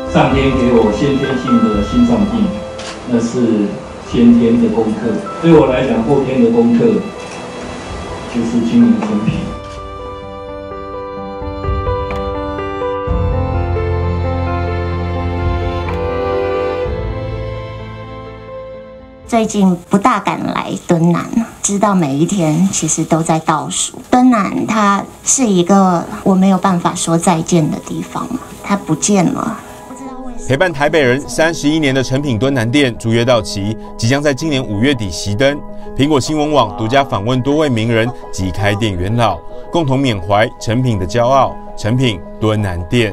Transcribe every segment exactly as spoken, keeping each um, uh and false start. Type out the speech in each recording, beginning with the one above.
上天给我先天性的心脏病，那是先天的功课。对我来讲，后天的功课就是经营成品。 最近不大敢来敦南，知道每一天其实都在倒数。敦南它是一个我没有办法说再见的地方，它不见了。 陪伴台北人三十一年的诚品敦南店租约到期，即将在今年五月底熄灯。苹果新闻网独家访问多位名人及开店元老，共同缅怀诚品的骄傲——诚品敦南店。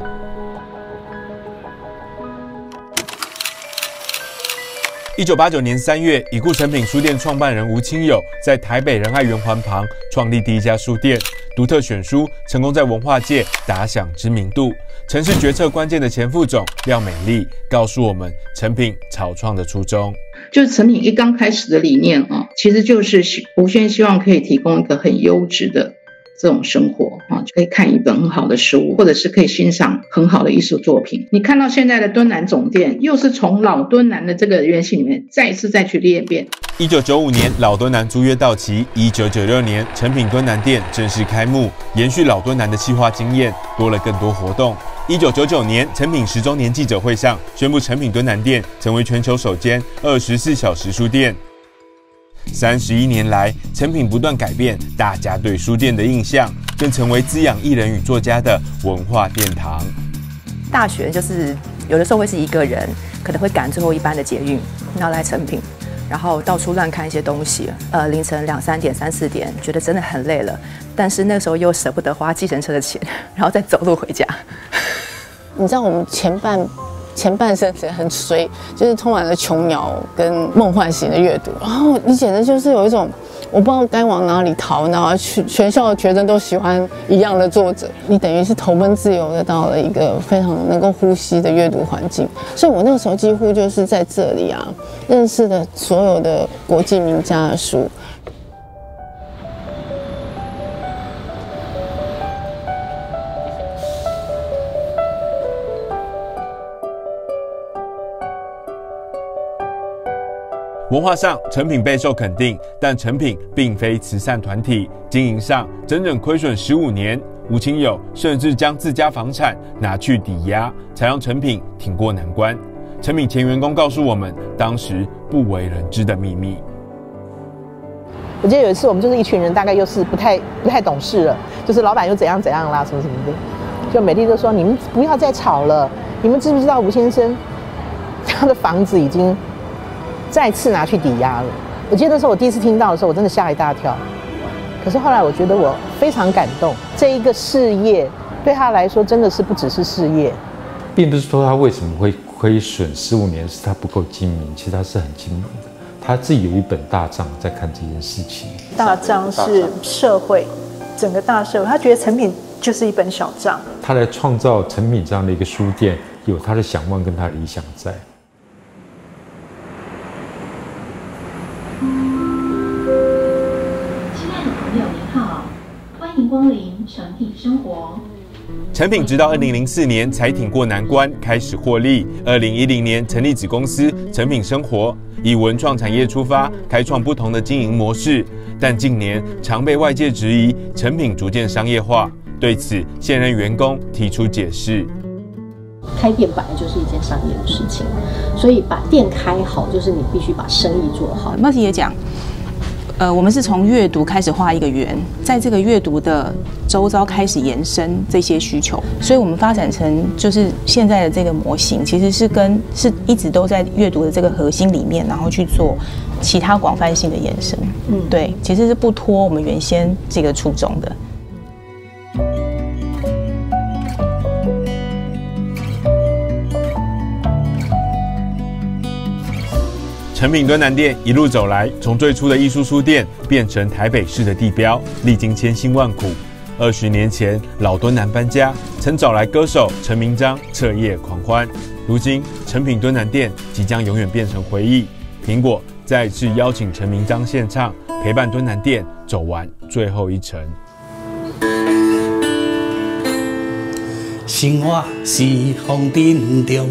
一九八九年三月，已故诚品书店创办人吴清友在台北仁爱圆环旁创立第一家书店，独特选书成功在文化界打响知名度。城市决策关键的前副总廖美丽告诉我们，诚品草创的初衷， 就是诚品一刚开始的理念啊，其实就是无限希望可以提供一个很优质的这种生活啊，就可以看一本很好的书，或者是可以欣赏很好的艺术作品。你看到现在的敦南总店，又是从老敦南的这个原型里面再一次再去裂变。 一九九五年老敦南租约到期，一九九六年诚品敦南店正式开幕，延续老敦南的企划经验，多了更多活动。一九九九年诚品十周年记者会上，宣布诚品敦南店成为全球首间二十四小时书店。三十一年来，诚品不断改变大家对书店的印象，更成为滋养艺人与作家的文化殿堂。 大学就是有的时候会是一个人，可能会赶最后一班的捷运，然后来诚品，然后到处乱看一些东西。呃，凌晨两三点、三四点，觉得真的很累了，但是那时候又舍不得花计程车的钱，然后再走路回家。 你知道我们前半。前半生很衰，就是充满了琼瑶跟梦幻型的阅读，然后你简直就是有一种我不知道该往哪里逃，然后去全校的学生都喜欢一样的作者，你等于是投奔自由的到了一个非常能够呼吸的阅读环境。所以我那个时候几乎就是在这里啊认识了所有的国际名家的书。 文化上，诚品备受肯定，但诚品并非慈善团体，经营上整整亏损十五年。吴清友甚至将自家房产拿去抵押，才让诚品挺过难关。诚品前员工告诉我们，当时不为人知的秘密。 我记得有一次，我们就是一群人，大概又是不太不太懂事了，就是老板又怎样怎样啦，什么什么的。就美丽就说：“你们不要再吵了，你们知不知道吴先生他的房子已经。”再次拿去抵押了。我记得那时候我第一次听到的时候，我真的吓一大跳。可是后来我觉得我非常感动，这一个事业对他来说真的是不只是事业， 并不是说他为什么会亏损十五年是他不够精明，其实他是很精明的，他自己有一本大账在看这件事情。 大账是社会，整个大社会，他觉得诚品就是一本小账。 他来创造诚品这样的一个书店，有他的想望跟他的理想在。 欢迎光临诚品生活。 诚品直到二零零四年才挺过难关，开始获利。二零一零年成立子公司诚品生活，以文创产业出发，开创不同的经营模式。但近年常被外界质疑诚品逐渐商业化，对此现任员工提出解释。 开店本来就是一件商业的事情，所以把店开好，就是你必须把生意做好。 Marty也讲。呃，我们是从阅读开始画一个圆，在这个阅读的周遭开始延伸这些需求，所以我们发展成就是现在的这个模型，其实是跟是一直都在阅读的这个核心里面，然后去做其他广泛性的延伸。嗯，对，其实是不脱我们原先这个初衷的。 诚品敦南店一路走来，从最初的艺术书店变成台北市的地标，历经千辛万苦。二十年前，老敦南搬家，曾找来歌手陈明章彻夜狂欢。如今，诚品敦南店即将永远变成回忆。苹果再次邀请陈明章献唱，陪伴敦南店走完最后一程。 生活是风尘中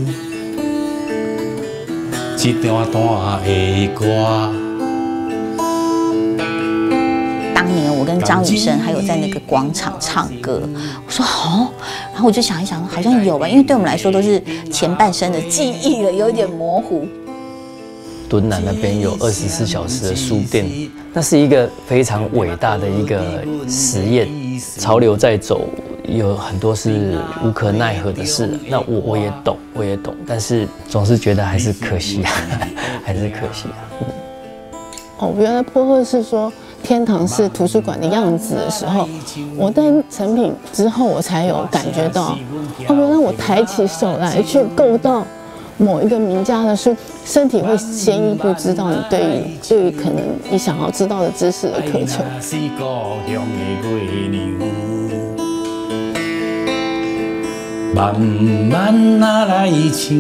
一段段的歌。 当年我跟张雨生还有在那个广场唱歌，我说哦，然后我就想一想，好像有吧，因为对我们来说都是前半生的记忆了，有点模糊。 敦南那边有二十四小时的书店，那是一个非常伟大的一个实验。潮流在走，有很多是无可奈何的事。那我我也懂，我也懂，但是总是觉得还是可惜啊，还是可惜啊。嗯、 哦，原来破赫是说天堂是图书馆的样子的时候，我在成品之后，我才有感觉到，哦，原来我抬起手来去够到某一个名家的书，身体会先一步知道你对于对于可能你想要知道的知识的渴求。慢慢啊来唱，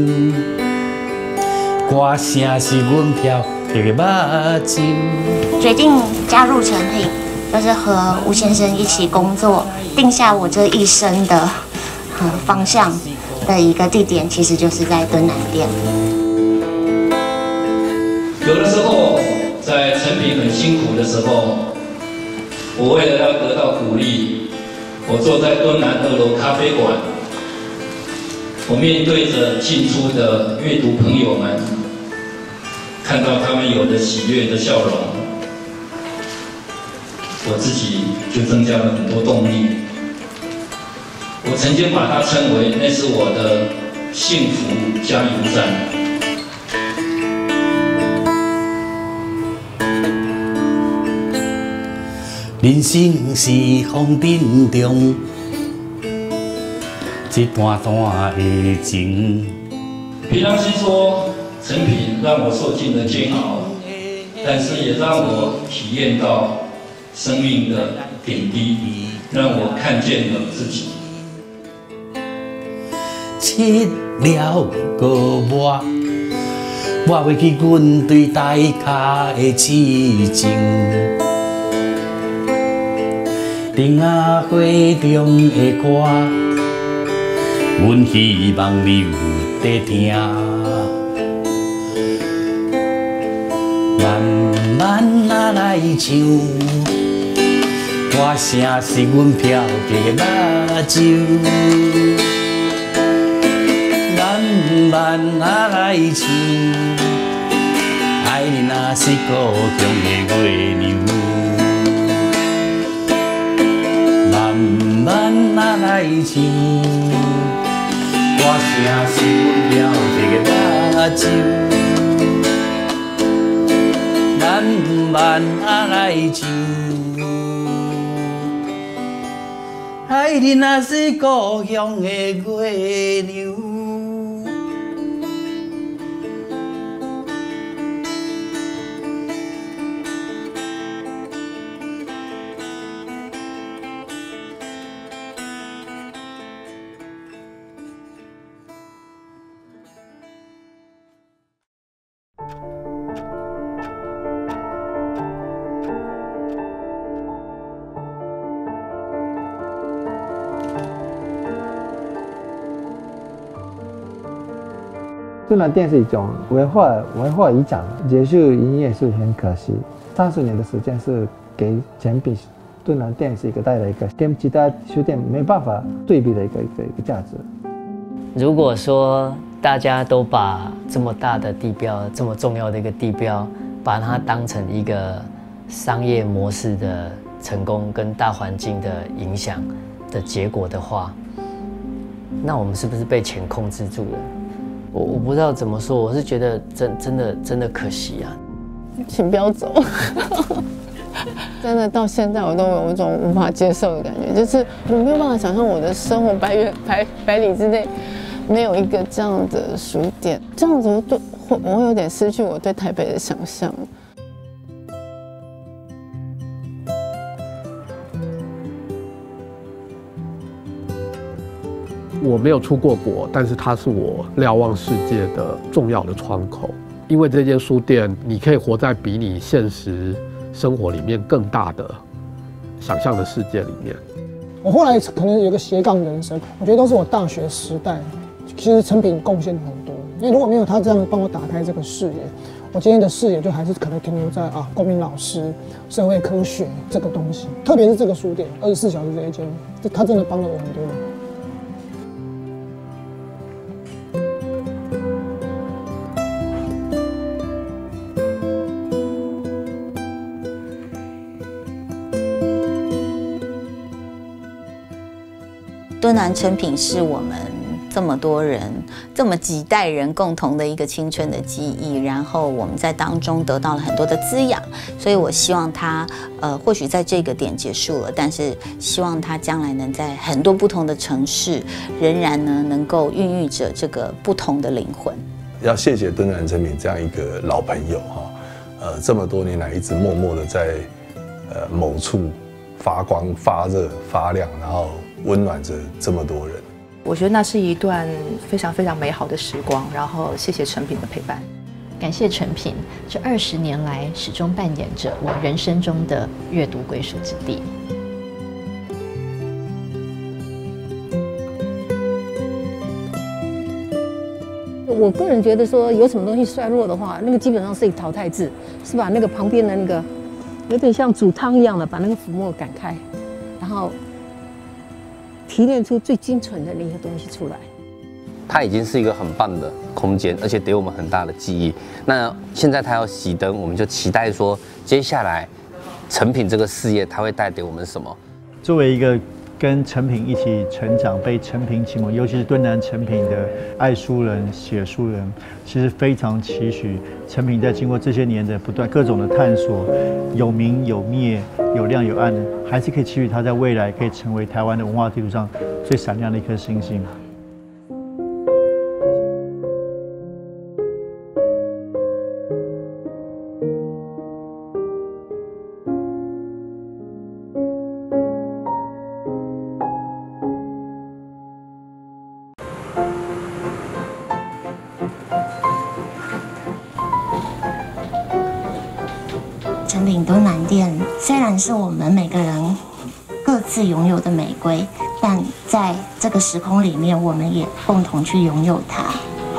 歌声是阮飘的目睭。 决定加入成品，就是和吴先生一起工作，定下我这一生的呃方向的一个地点，其实就是在敦南店。 有的时候在成品很辛苦的时候，我为了要得到鼓励，我坐在敦南二楼咖啡馆，我面对着进出的阅读朋友们，看到他们有的喜悦的笑容，我自己就增加了很多动力。我曾经把它称为那是我的幸福加油站。 人生是风尘中一段段的情。 平常心说，成品让我受尽了煎熬，但是也让我体验到生命的点滴，让我看见了自己。 吃了个我，我袂记阮对大脚的痴情。灯仔花中的歌，阮希望你有在听。慢慢啊来唱，歌声是阮飘的目睭。慢慢啊来唱，爱你若是故乡的月娘。慢慢啊来唱，歌声是阮飘的目睭。慢慢啊来唱，爱你若是故乡的月娘。 敦南店是一种文化文化遗产，结束营业是很可惜。三十年的时间是给成品敦南店是一个带来一个跟其他书店没办法对比的一个一个一个价值。 如果说大家都把这么大的地标、这么重要的一个地标，把它当成一个商业模式的成功跟大环境的影响的结果的话，那我们是不是被钱控制住了？我我不知道怎么说，我是觉得真真的真的可惜啊！ 请不要走，真的到现在我都有一种无法接受的感觉，就是我没有办法想象我的生活百远百百里之内没有一个这样的书店，这样子我对我我会有点失去我对台北的想象。 我没有出过国，但是它是我瞭望世界的重要的窗口。因为这间书店，你可以活在比你现实生活里面更大的想象的世界里面。 我后来可能有个斜杠人生，我觉得都是我大学时代，其实成品贡献很多。因为如果没有他这样帮我打开这个视野，我今天的视野就还是可能停留在啊公民老师、社会科学这个东西。特别是这个书店，二十四小时这一间，这他真的帮了我很多忙。 敦南成品是我们这么多人、这么几代人共同的一个青春的记忆，然后我们在当中得到了很多的滋养，所以我希望它，呃，或许在这个点结束了，但是希望它将来能在很多不同的城市，仍然呢能够孕育着这个不同的灵魂。 要谢谢敦南成品这样一个老朋友哈，呃，这么多年来一直默默的在呃某处发光、发热、发亮，然后温暖着这么多人。 我觉得那是一段非常非常美好的时光，然后谢谢成品的陪伴， 感谢成品这二十年来始终扮演着我人生中的阅读归属之地。 我个人觉得说，有什么东西衰弱的话，那个基本上是一个淘汰制，是把那个旁边的那个有点像煮汤一样的，把那个浮沫赶开，然后提炼出最精纯的那些东西出来。 它已经是一个很棒的空间，而且给我们很大的记忆。那现在它要熄灯，我们就期待说，接下来成品这个事业它会带给我们什么？ 作为一个跟成品一起成长、被成品启蒙，尤其是敦南成品的爱书人、写书人，其实非常期许成品在经过这些年的不断各种的探索，有明有灭、有亮有暗，还是可以期许它在未来可以成为台湾的文化地图上最闪亮的一颗星星。 成品敦南店虽然是我们每个人各自拥有的玫瑰，但在这个时空里面，我们也共同去拥有它。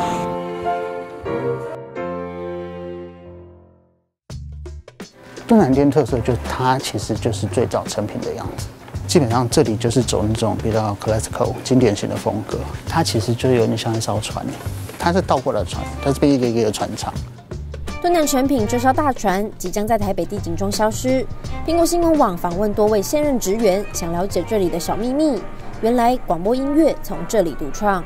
敦南店特色就是它其实就是最早成品的样子，基本上这里就是走那种比较 classical 经典型的风格，它其实就有点像一艘船，它是倒过来的船，它是被一个一个的船厂。 敦南成品这艘大船即将在台北地景中消失。苹果新闻网访问多位现任职员，想了解这里的小秘密。原来广播音乐从这里独创。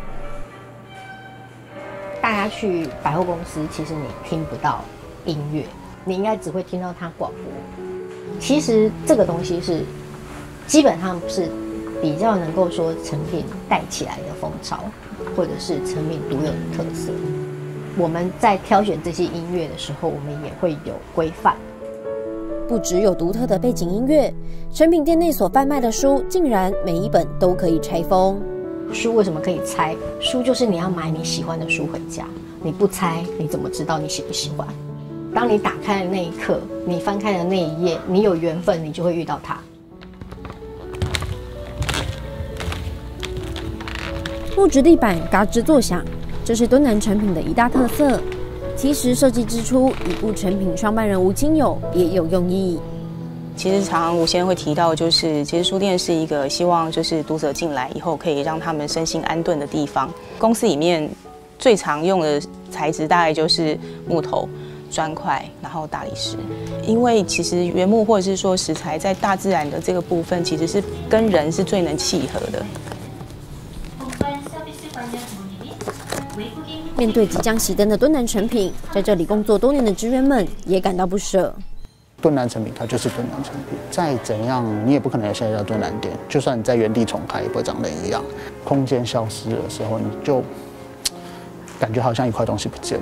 大家去百货公司，其实你听不到音乐，你应该只会听到它广播。其实这个东西是基本上是比较能够说成品带起来的风潮，或者是成品独有的特色。我们在挑选这些音乐的时候，我们也会有规范。 不只有独特的背景音乐，成品店内所贩卖的书，竟然每一本都可以拆封。 书为什么可以拆？书就是你要买你喜欢的书回家，你不拆，你怎么知道你喜不喜欢？当你打开的那一刻，你翻开的那一页，你有缘分，你就会遇到它。 木质地板嘎吱作响，这是敦南成品的一大特色。其实设计之初，已故成品创办人吴清友别有用意。 其实常常吴先生会提到，就是其实书店是一个希望就是读者进来以后可以让他们身心安顿的地方。公司里面最常用的材质大概就是木头、砖块，然后大理石。因为其实原木或者是说石材在大自然的这个部分，其实是跟人是最能契合的。 面对即将熄灯的敦南成品，在这里工作多年的职员们也感到不舍。 敦南成品它就是敦南成品，再怎样你也不可能现在叫敦南店，就算你在原地重开，也不会长得一样。空间消失的时候，你就感觉好像一块东西不见了。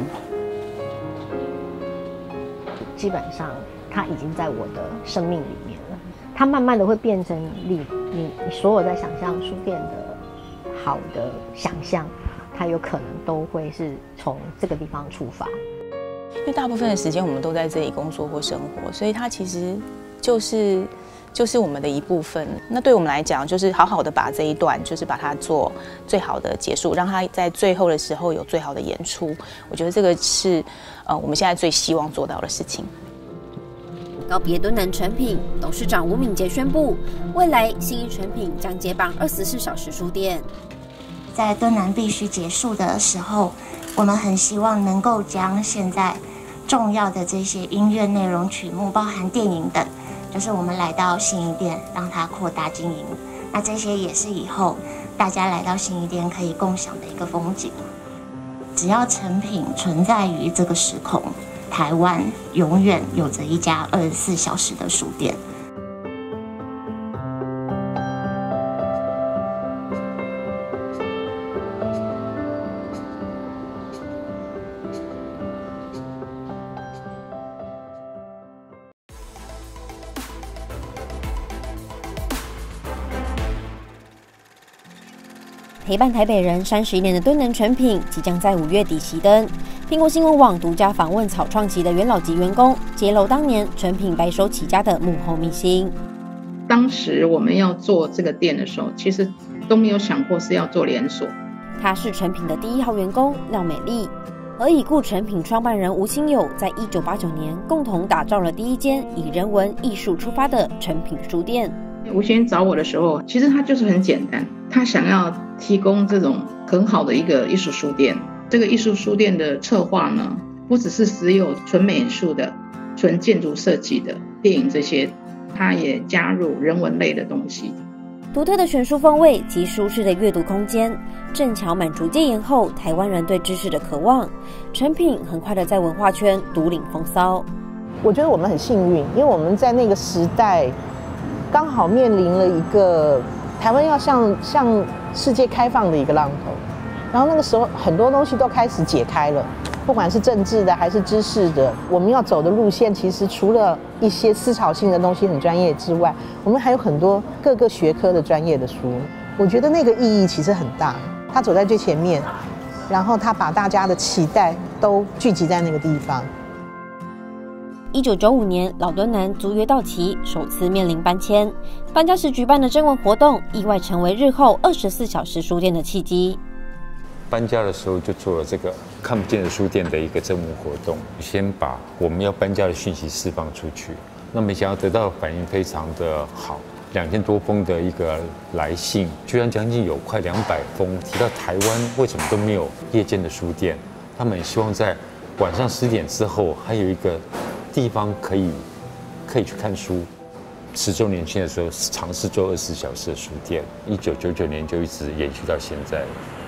基本上，它已经在我的生命里面了。它慢慢的会变成你你你所有在想象书店的好的想象。它有可能都会是从这个地方出发， 因为大部分的时间我们都在这里工作或生活，所以它其实就是就是我们的一部分。那对我们来讲，就是好好的把这一段，就是把它做最好的结束，让它在最后的时候有最好的演出。我觉得这个是呃我们现在最希望做到的事情。 告别敦南诚品，董事长吴敏杰宣布，未来信义诚品将接棒二十四小时书店。 在敦南必须结束的时候，我们很希望能够将现在重要的这些音乐内容曲目，包含电影等，就是我们来到信义店，让它扩大经营。那这些也是以后大家来到信义店可以共享的一个风景。只要诚品存在于这个时空，台湾永远有着一家二十四小时的书店。 陪伴台北人三十一年的敦南诚品即将在五月底熄灯。苹果新闻网独家访问草创期的元老级员工，揭露当年诚品白手起家的幕后秘辛。 当时我们要做这个店的时候，其实都没有想过是要做连锁。 她是诚品的第一号员工廖美丽，而已故诚品创办人吴清友在一九八九年共同打造了第一间以人文艺术出发的诚品书店。 吴先生找我的时候，其实他就是很简单，他想要提供这种很好的一个艺术书店。这个艺术书店的策划呢，不只是只有纯美术的、纯建筑设计的、电影这些，它也加入人文类的东西。 独特的选书风味及舒适的阅读空间，正巧满足戒严后台湾人对知识的渴望。诚品很快的在文化圈独领风骚。 我觉得我们很幸运，因为我们在那个时代刚好面临了一个台湾要向向世界开放的一个浪头，然后那个时候很多东西都开始解开了，不管是政治的还是知识的，我们要走的路线其实除了一些思潮性的东西很专业之外，我们还有很多各个学科的专业的书。我觉得那个意义其实很大，他走在最前面，然后他把大家的期待都聚集在那个地方。 一九九五年，老敦南租约到期，首次面临搬迁。搬家时举办的征文活动，意外成为日后二十四小时书店的契机。 搬家的时候就做了这个看不见的书店的一个征文活动，先把我们要搬家的讯息释放出去。那没想到得到的反应非常的好，两千多封的一个来信，居然将近有快两百封提到台湾为什么都没有夜间的书店，他们希望在晚上十点之后还有一个地方可以可以去看书。十周年庆的时候尝试做二十四小时的书店，一九九九年就一直延续到现在。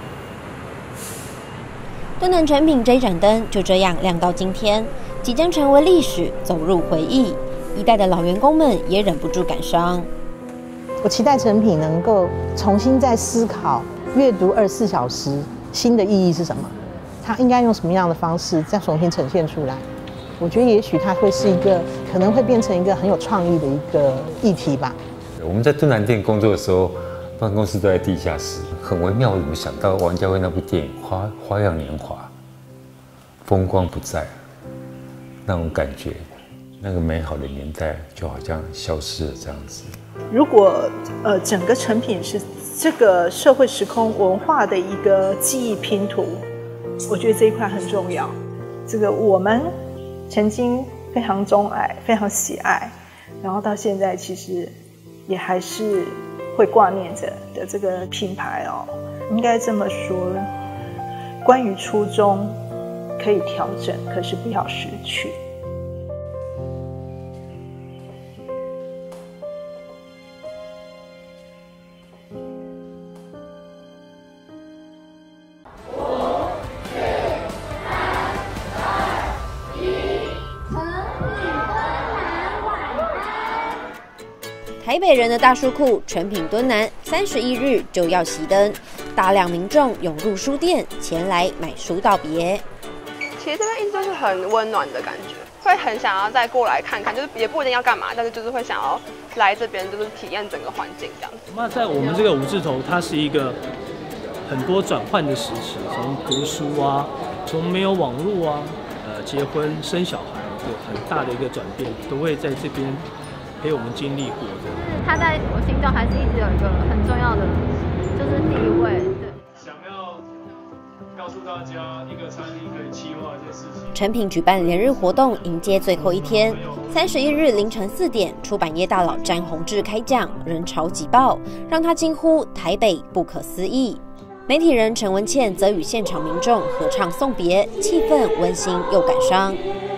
敦南诚品这一盏灯就这样亮到今天，即将成为历史，走入回忆。一代的老员工们也忍不住感伤。 我期待诚品能够重新再思考阅读二十四小时新的意义是什么，它应该用什么样的方式再重新呈现出来。我觉得也许它会是一个，可能会变成一个很有创意的一个议题吧。 我们在敦南店工作的时候，办公室都在地下室，很微妙。我们想到王家卫那部电影《花花样年华》，风光不再，那种感觉，那个美好的年代就好像消失了这样子。 如果呃整个成品是这个社会时空文化的一个记忆拼图，我觉得这一块很重要。这个我们曾经非常钟爱、非常喜爱，然后到现在其实也还是会挂念着的这个品牌哦，应该这么说，关于初衷可以调整，可是不要失去。 台北人的大书库诚品敦南三十一日就要熄灯，大量民众涌入书店前来买书道别。 其实这边一直都是很温暖的感觉，会很想要再过来看看，就是也不一定要干嘛，但是就是会想要来这边，就是体验整个环境这样子。 那在我们这个五字头，它是一个很多转换的时期，从读书啊，从没有网络啊，呃，结婚生小孩，有很大的一个转变，都会在这边陪我们经历过的。 他在我心中还是一直有一个很重要的，就是地位。对， 想要告诉大家，一个餐厅可以企划一件事情。 诚品举办连日活动，迎接最后一天。三十一日凌晨四点，出版业大佬詹宏志开讲，人潮挤爆，让他惊呼台北不可思议。媒体人陈文茜则与现场民众合唱送别，气氛温馨又感伤。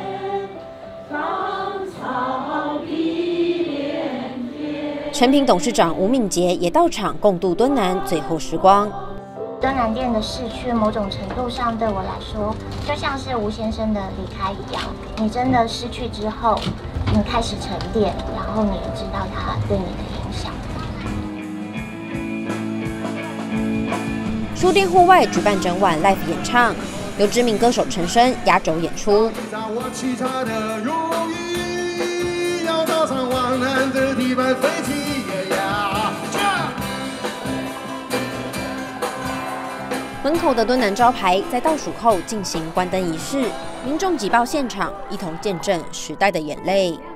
诚品董事长吴敏杰也到场共度敦南最后时光。 敦南店的逝去，某种程度上对我来说，就像是吴先生的离开一样。你真的失去之后，你开始沉淀，然后你也知道它对你的影响。 书店户外举办整晚 live 演唱，由知名歌手陈升压轴演出。门口的敦南招牌在倒数后进行关灯仪式，民众挤爆现场，一同见证时代的眼泪。